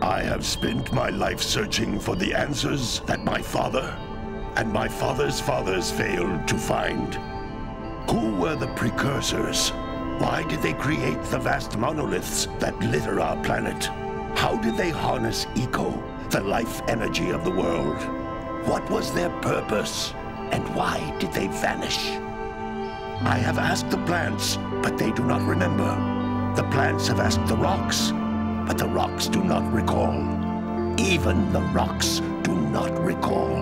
I have spent my life searching for the answers that my father and my father's fathers failed to find. Who were the precursors? Why did they create the vast monoliths that litter our planet? How did they harness Eco, the life energy of the world? What was their purpose? And why did they vanish? I have asked the plants, but they do not remember. The plants have asked the rocks, but the rocks do not recall. Even the rocks do not recall.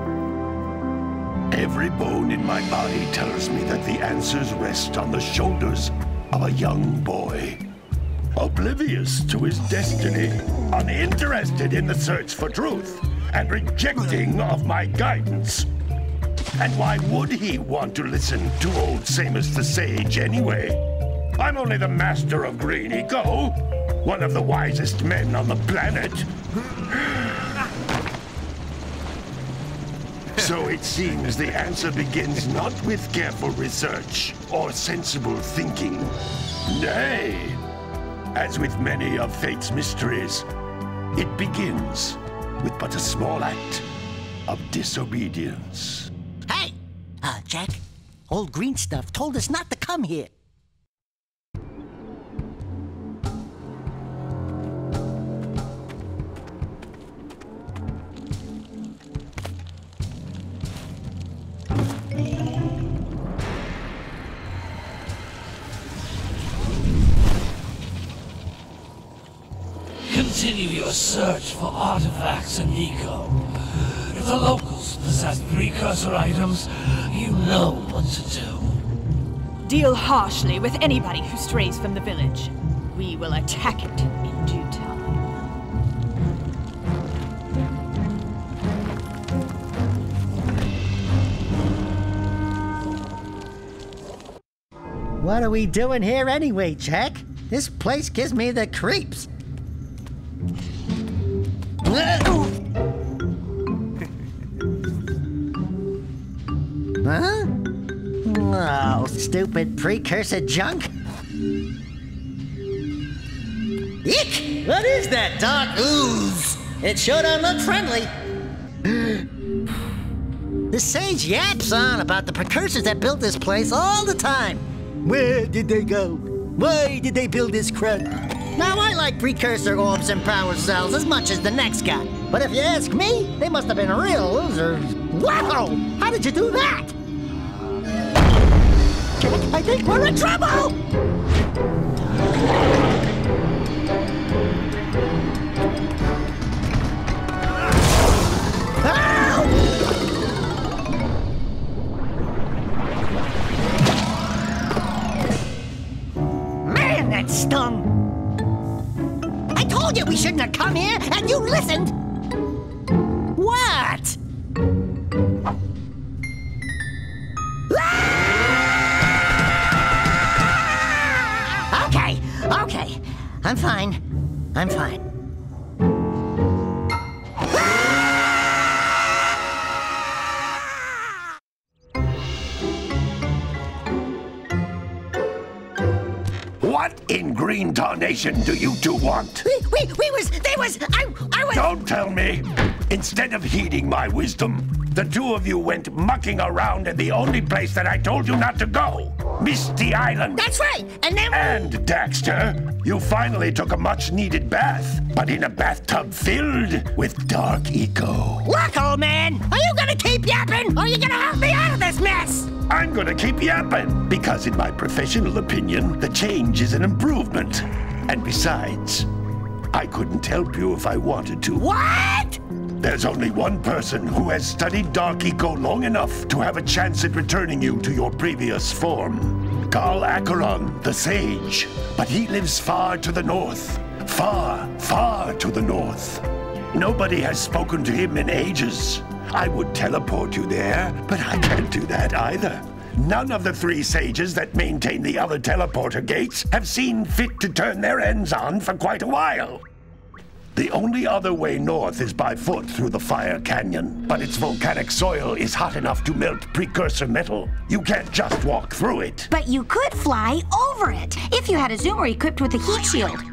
Every bone in my body tells me that the answers rest on the shoulders of a young boy. Oblivious to his destiny, uninterested in the search for truth, and rejecting of my guidance. And why would he want to listen to old Samus the Sage anyway? I'm only the master of Green Eco, one of the wisest men on the planet. So it seems the answer begins not with careful research or sensible thinking. Nay, as with many of fate's mysteries, it begins with but a small act of disobedience. Hey! Jack, old green stuff told us not to come here. Continue your search for artifacts in Eco. If the locals possess precursor items, you know what to do. Deal harshly with anybody who strays from the village. We will attack it in due time. What are we doing here anyway, Jack? This place gives me the creeps. Huh? Oh, stupid precursor junk. Eek! What is that dark ooze? It sure don't look friendly. The sage yaps on about the precursors that built this place all the time. Where did they go? Why did they build this crud? Now, I like precursor orbs and power cells as much as the next guy. But if you ask me, they must have been real losers. Wow! How did you do that? Jack, I think we're in trouble! Man, that stung! I told you we shouldn't have come here, and you listened! What? Okay. I'm fine. What in green tarnation do you two want? I was... Don't tell me! Instead of heeding my wisdom, the two of you went mucking around in the only place that I told you not to go. Misty Island. That's right, and then... And, Daxter, you finally took a much-needed bath, but in a bathtub filled with dark eco. Look, old man, are you gonna keep yapping, or are you gonna help me out of this mess? I'm gonna keep yapping, because in my professional opinion, the change is an improvement. And besides, I couldn't help you if I wanted to. What? There's only one person who has studied Dark Eco long enough to have a chance at returning you to your previous form. Carl Acheron, the Sage. But he lives far to the north. Far, far to the north. Nobody has spoken to him in ages. I would teleport you there, but I can't do that either. None of the three sages that maintain the other teleporter gates have seen fit to turn their ends on for quite a while. The only other way north is by foot through the Fire Canyon, but its volcanic soil is hot enough to melt precursor metal. You can't just walk through it. But you could fly over it, if you had a zoomer equipped with a heat shield. I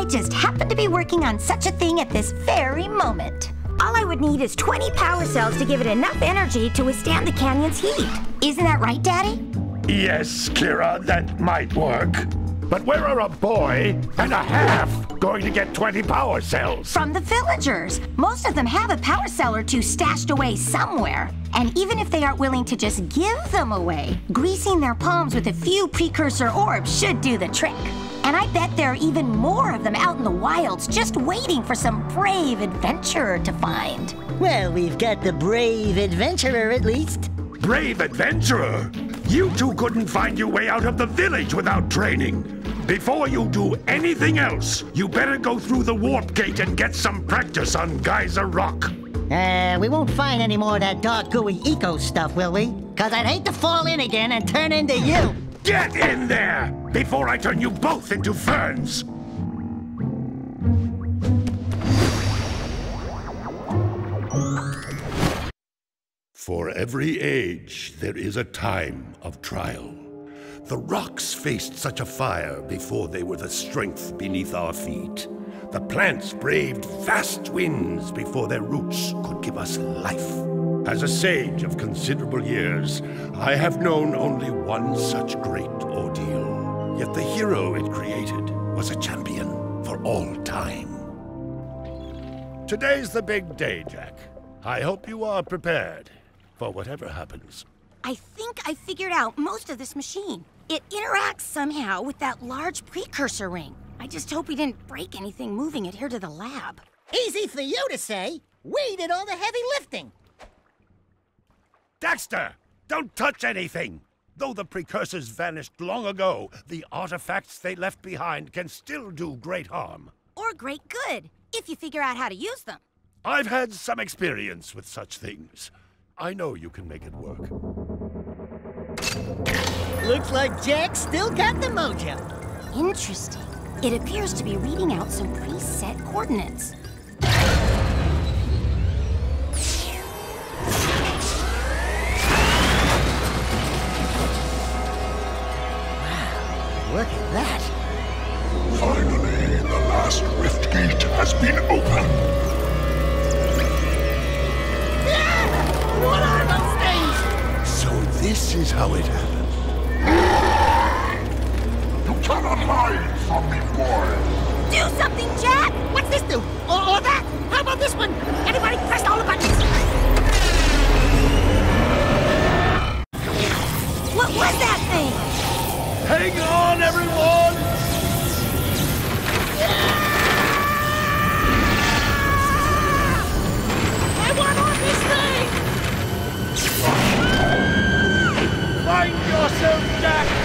I just happen to be working on such a thing at this very moment. All I would need is 20 power cells to give it enough energy to withstand the canyon's heat. Isn't that right, Daddy? Yes, Kira, that might work. But where are a boy and a half going to get 20 power cells? From the villagers. Most of them have a power cell or two stashed away somewhere. And even if they aren't willing to just give them away, greasing their palms with a few precursor orbs should do the trick. And I bet there are even more of them out in the wilds just waiting for some brave adventurer to find. Well, we've got the brave adventurer at least. Brave adventurer? You two couldn't find your way out of the village without training. Before you do anything else, you better go through the warp gate and get some practice on Geyser Rock. We won't find any more of that dark gooey eco stuff, will we? 'Cause I'd hate to fall in again and turn into you. Get in there before I turn you both into ferns. For every age, there is a time of trial. The rocks faced such a fire before they were the strength beneath our feet. The plants braved vast winds before their roots could give us life. As a sage of considerable years, I have known only one such great ordeal. Yet the hero it created was a champion for all time. Today's the big day, Jack. I hope you are prepared for whatever happens. I think I figured out most of this machine. It interacts somehow with that large precursor ring. I just hope we didn't break anything moving it here to the lab. Easy for you to say. We did all the heavy lifting. Daxter, don't touch anything! Though the precursors vanished long ago, the artifacts they left behind can still do great harm. Or great good, if you figure out how to use them. I've had some experience with such things. I know you can make it work. Looks like Jack still got the mojo. Interesting. It appears to be reading out some preset coordinates. Look at that. Finally, the last rift gate has been opened. What are those things? So this is how it happened. You cannot hide from me, boy. Do something, Jack! What's this do? Or that? How about this one? Everybody press all the buttons. What was that thing? Hang on, everyone! I want on this thing! Find yourself, Jack!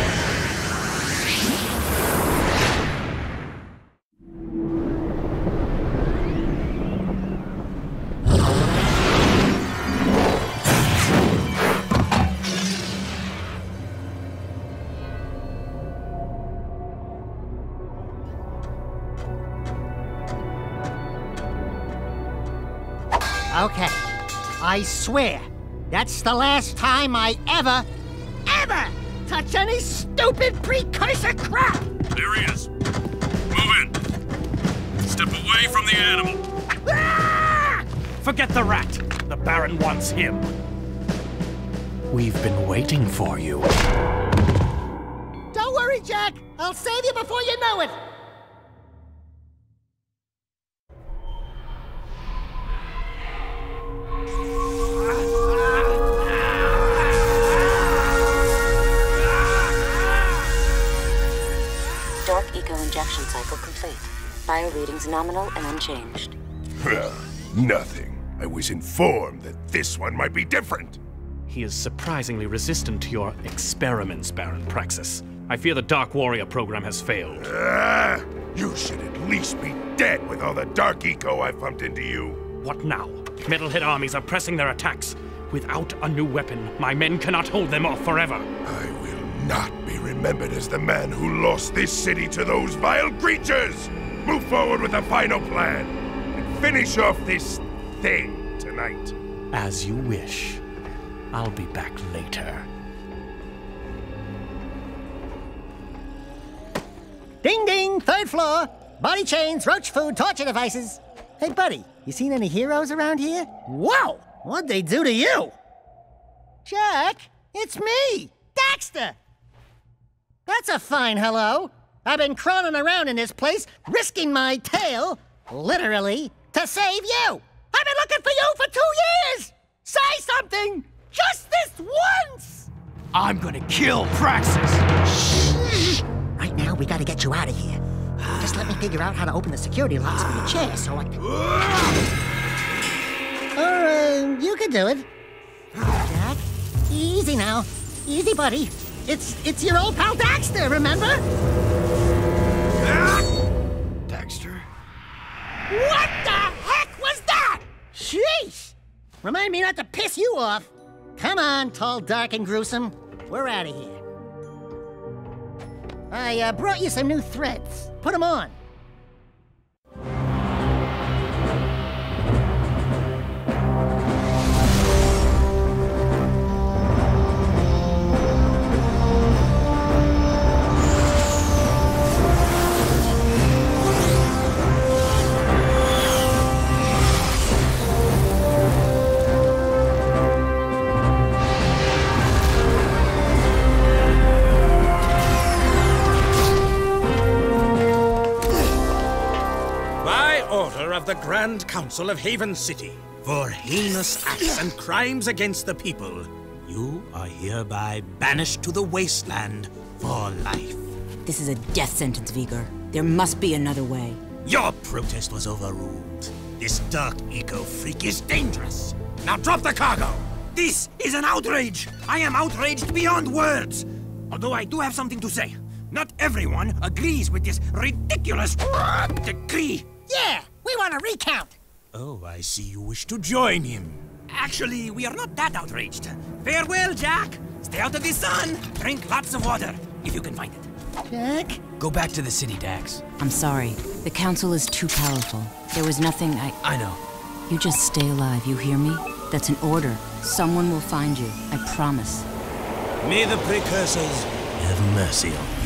Okay, I swear, that's the last time I ever touch any stupid precursor crap! There he is. Move in. Step away from the animal. Ah! Forget the rat. The Baron wants him. We've been waiting for you. Don't worry, Jack. I'll save you before you know it. Dark Eco injection cycle complete. Bio readings nominal and unchanged. Nothing. I was informed that this one might be different. He is surprisingly resistant to your experiments, Baron Praxis. I fear the Dark Warrior program has failed. You should at least be dead with all the Dark Eco I pumped into you. What now? Metalhead armies are pressing their attacks. Without a new weapon, my men cannot hold them off forever. I will not be remembered as the man who lost this city to those vile creatures! Move forward with the final plan, and finish off this thing tonight. As you wish. I'll be back later. Ding ding, third floor. body chains, roach food, torture devices. Hey, buddy, you seen any heroes around here? Whoa! What'd they do to you? Jack, it's me, Daxter! That's a fine hello. I've been crawling around in this place, risking my tail, literally, to save you. I've been looking for you for 2 years! Say something! Just this once! I'm gonna kill Praxis! Shh! Right now, we gotta get you out of here. Just let me figure out how to open the security locks for your chair so I can... Or, you can do it. Jack, easy now. Easy, buddy. It's your old pal Daxter, remember? Daxter? What the heck was that? Sheesh! Remind me not to piss you off. Come on, tall, dark, and gruesome. We're out of here. I brought you some new threads. Put them on. Of the Grand Council of Haven City for heinous acts and crimes against the people. You are hereby banished to the wasteland for life. This is a death sentence, Vigor. There must be another way. Your protest was overruled. This dark eco-freak is dangerous. Now drop the cargo! This is an outrage! I am outraged beyond words! Although I do have something to say. Not everyone agrees with this ridiculous decree. Yeah! We want a recount! Oh, I see you wish to join him. Actually, we are not that outraged. Farewell, Jack! Stay out of the sun! Drink lots of water, if you can find it. Jack? Go back to the city, Dax. I'm sorry. The council is too powerful. There was nothing I know. You just stay alive, you hear me? That's an order. Someone will find you, I promise. May the precursors have mercy on you.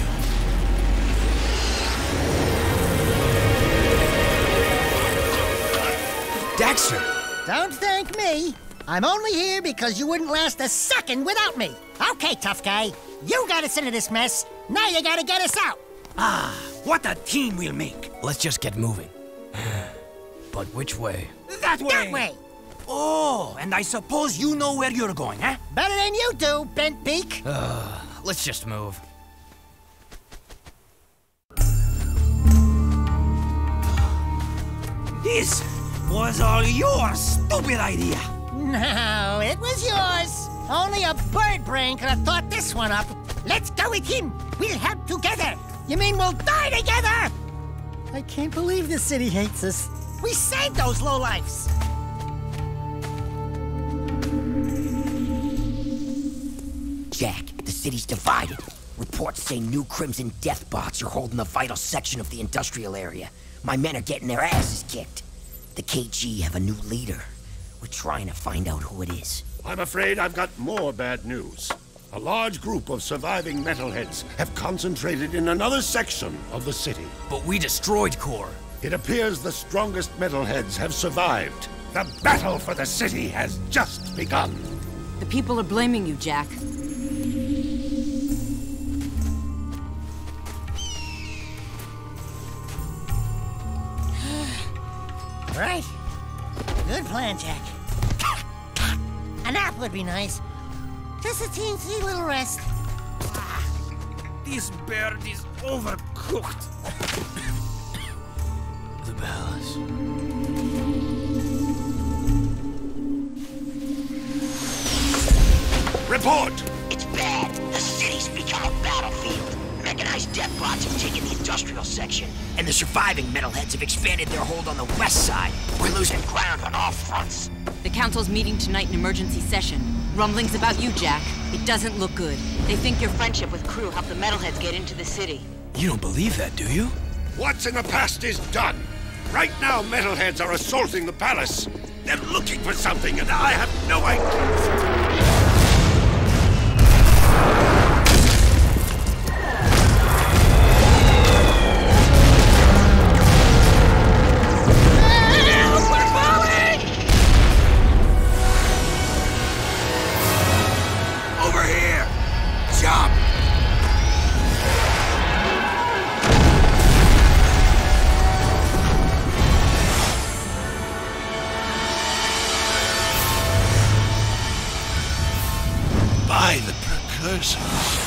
Daxter! Don't thank me. I'm only here because you wouldn't last a second without me. Okay, tough guy. You got us into this mess. Now you gotta get us out. Ah, what a team we'll make. Let's just get moving. But which way? That way! That way. Oh, and I suppose you know where you're going, huh? Better than you do, bent beak. Let's just move. This was all your stupid idea. No, it was yours. Only a bird brain could have thought this one up. Let's go with him. We'll help together. You mean we'll die together? I can't believe the city hates us. We saved those lowlifes. Jack, the city's divided. Reports say new Crimson Deathbots are holding the vital section of the industrial area. My men are getting their asses kicked. The KG have a new leader. We're trying to find out who it is. I'm afraid I've got more bad news. A large group of surviving metalheads have concentrated in another section of the city. But we destroyed Core. It appears the strongest metalheads have survived. The battle for the city has just begun. The people are blaming you, Jack. Right. Good plan, Jack. A nap would be nice. Just a teensy little rest. This bird is overcooked. The palace. Report! It's bad. The city's become a battlefield. Mechanized Deathbots have taken the industrial section, and the surviving metalheads have expanded their hold on the west side. We're losing ground on all fronts. The council's meeting tonight in emergency session. Rumblings about you, Jack. It doesn't look good. They think your friendship with Crew helped the metalheads get into the city. You don't believe that, do you? What's in the past is done. Right now, metalheads are assaulting the palace. They're looking for something, and I have no idea. racers.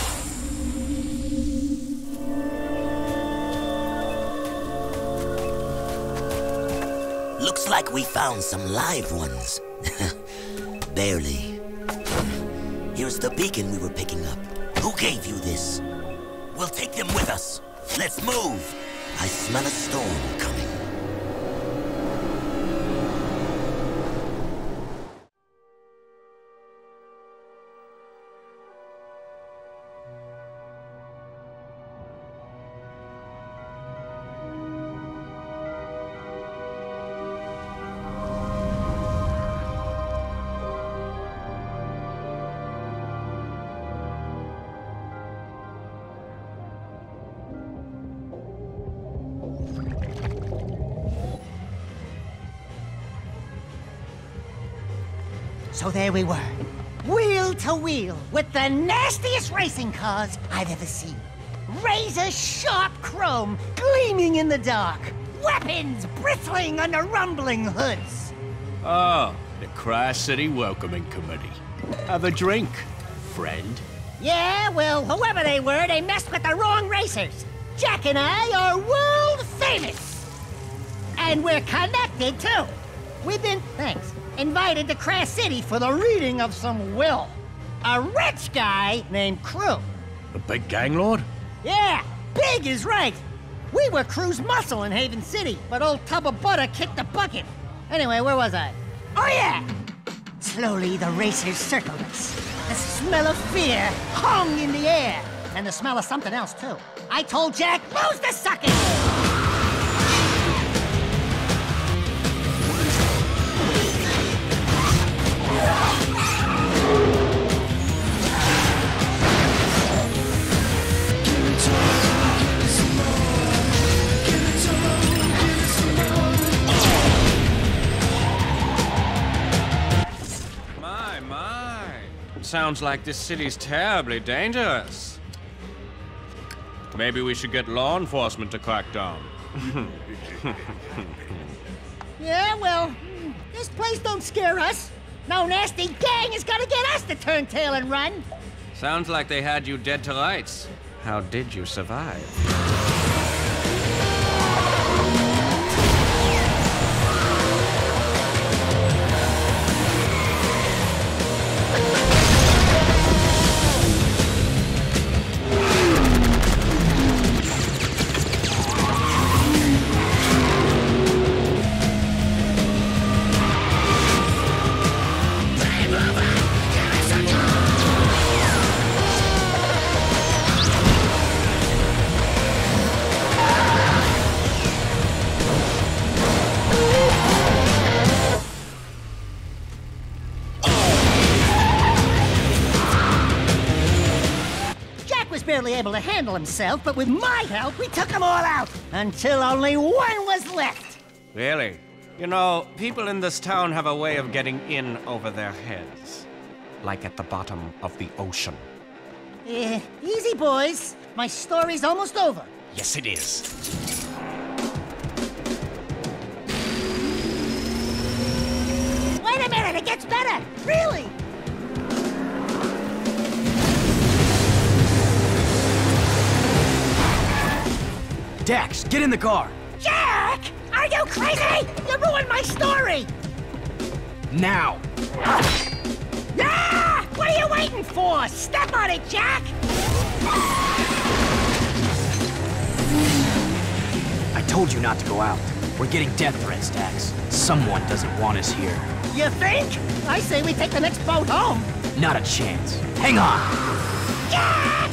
Looks like we found some live ones. Barely. Here's the beacon we were picking up. Who gave you this? We'll take them with us. Let's move. I smell a storm coming. So there we were, wheel to wheel, with the nastiest racing cars I've ever seen. Razor-sharp chrome gleaming in the dark, weapons bristling under rumbling hoods. Oh, the Tri-City Welcoming Committee. Have a drink, friend. Yeah, well, whoever they were, they messed with the wrong racers. Jack and I are world famous. And we're connected, too. We've been, invited to Crash City for the reading of some will. A rich guy named Crew. The big gang lord? Yeah, big is right. We were Crew's muscle in Haven City, but old Tub of Butter kicked the bucket. Anyway, where was I? Oh yeah! Slowly the racers circled us. The smell of fear hung in the air. And the smell of something else, too. I told Jack, lose the suckers! Sounds like this city's terribly dangerous. Maybe we should get law enforcement to crack down. Yeah, well, this place don't scare us. No nasty gang is gonna get us to turn tail and run. Sounds like they had you dead to rights. How did you survive? Barely able to handle himself, but with my help, we took them all out, until only one was left. Really? You know, people in this town have a way of getting in over their heads. Like at the bottom of the ocean. Easy, boys. My story's almost over. Yes, it is. Wait a minute, it gets better! Really! Dax, get in the car! Jack! Are you crazy? You ruined my story! Now! Ah! What are you waiting for? Step on it, Jack! I told you not to go out. We're getting death threats, Dax. Someone doesn't want us here. You think? I say we take the next boat home. Not a chance. Hang on! Jack!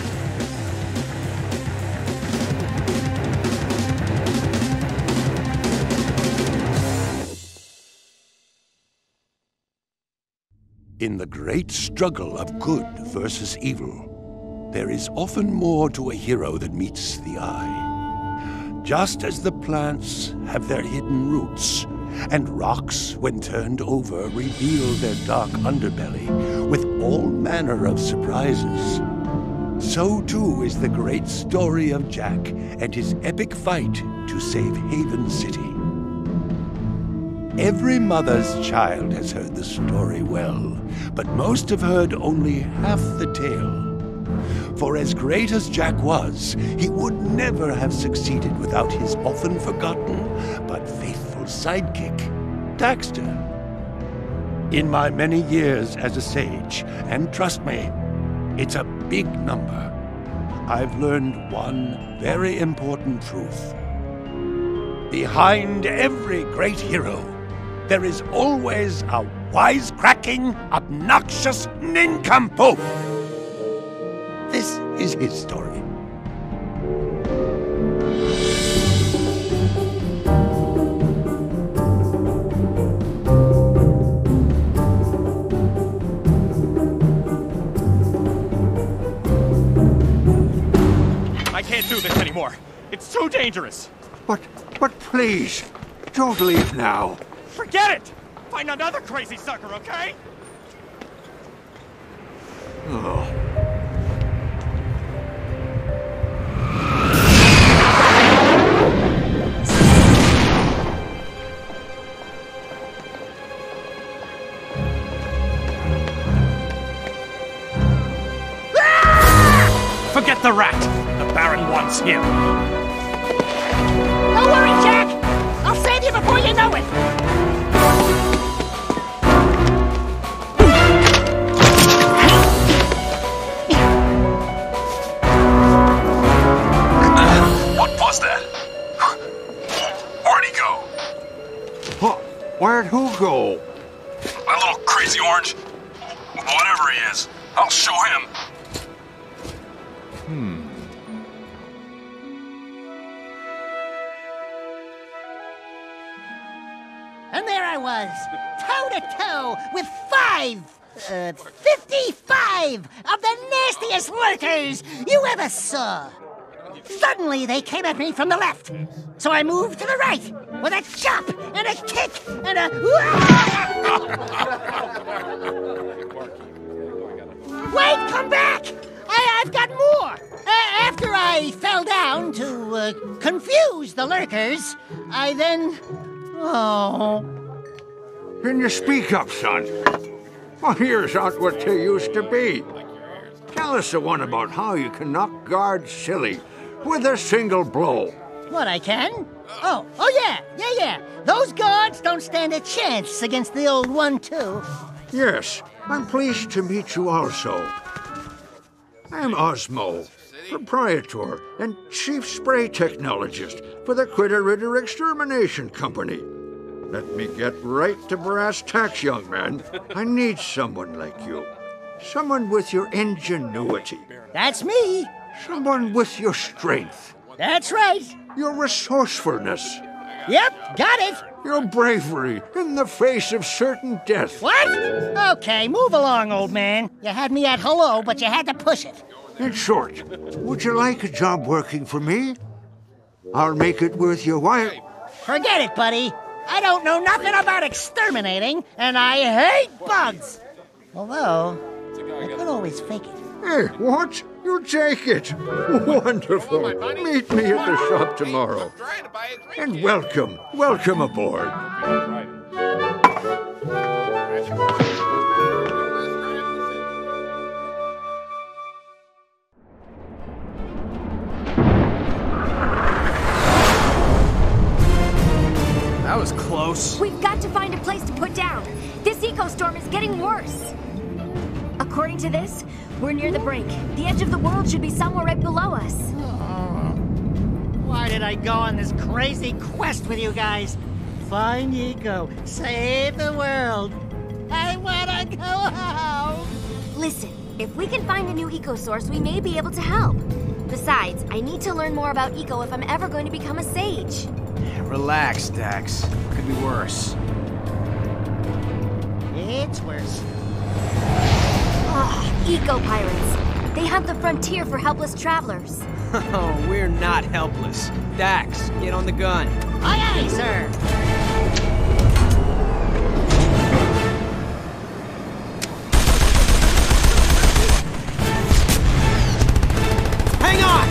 In the great struggle of good versus evil, there is often more to a hero than meets the eye. Just as the plants have their hidden roots, and rocks, when turned over, reveal their dark underbelly with all manner of surprises, so too is the great story of Jack and his epic fight to save Haven City. Every mother's child has heard the story well, but most have heard only half the tale. For as great as Jack was, he would never have succeeded without his often forgotten but faithful sidekick, Daxter. In my many years as a sage, and trust me, it's a big number, I've learned one very important truth. Behind every great hero, there is always a wisecracking, obnoxious nincompoop. This is his story. I can't do this anymore. It's too dangerous. But please, don't leave now. Forget it! Find another crazy sucker, okay? Oh. Forget the rat! The Baron wants him. Don't worry, Jack! I'll save you before you know it! What was that? Where'd he go? Where'd who go? That little crazy orange? Whatever he is, I'll show him. And there I was, toe-to-toe with 55 of the nastiest lurkers you ever saw. Suddenly, they came at me from the left. So I moved to the right with a chop and a kick and a... Wait, come back! I've got more! After I fell down to confuse the lurkers, I then... Oh. Can you speak up, son? Well, here's not what they used to be. Tell us the one about how you can knock guards silly with a single blow. What, I can? Oh, yeah. Those guards don't stand a chance against the old 1-2. Yes, I'm pleased to meet you also. I'm Osmo, proprietor and chief spray technologist for the Critter Ritter Extermination Company. Let me get right to brass tacks, young man. I need someone like you. Someone with your ingenuity. That's me. Someone with your strength. That's right. Your resourcefulness. Yep, got it. Your bravery in the face of certain death. What? Okay, move along, old man. You had me at hello, but you had to push it. In short, would you like a job working for me? I'll make it worth your while. Forget it, buddy. I don't know nothing about exterminating, and I hate bugs. Although, I could always fake it. Hey, what? You take it. Wonderful. Meet me at the shop tomorrow. And welcome aboard. That was close. We've got to find a place to put down. This eco-storm is getting worse. According to this, we're near the brink. The edge of the world should be somewhere right below us. Oh, why did I go on this crazy quest with you guys? Find Eco, save the world. I wanna go home. Listen, if we can find a new eco-source, we may be able to help. Besides, I need to learn more about eco if I'm ever going to become a sage. Relax, Dax. Could be worse. It's worse. Eco-pirates. They hunt the frontier for helpless travelers. Oh, we're not helpless. Dax, get on the gun. Aye, aye, sir. Hang on!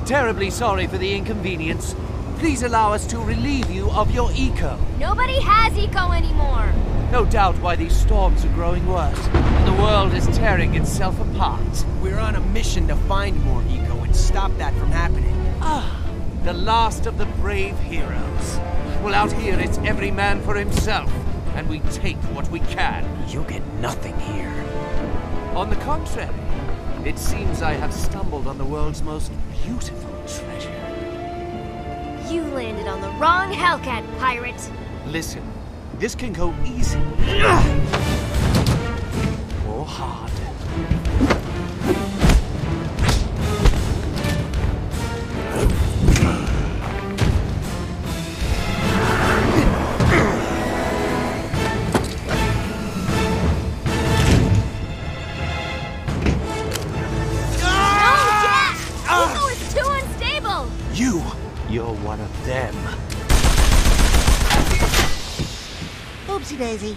Terribly sorry for the inconvenience. Please allow us to relieve you of your eco. Nobody has eco anymore. No doubt why these storms are growing worse, and the world is tearing itself apart. We're on a mission to find more eco and stop that from happening. The last of the brave heroes. Well, out here it's every man for himself, and we take what we can. You'll get nothing here. On the contrary, it seems I have stumbled on the world's most beautiful treasure. You landed on the wrong Hellcat, pirate. Listen, this can go easy or hard. You're one of them. Oopsie daisy.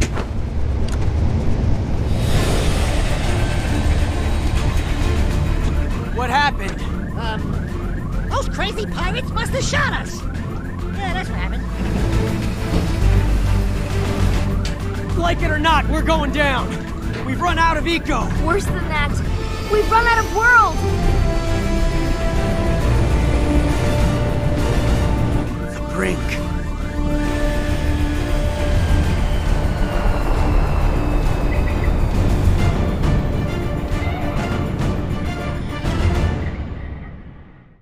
What happened? Those crazy pirates must have shot us. Yeah, that's what happened. Like it or not, we're going down. We've run out of eco. Worse than that, we've run out of world. Brink.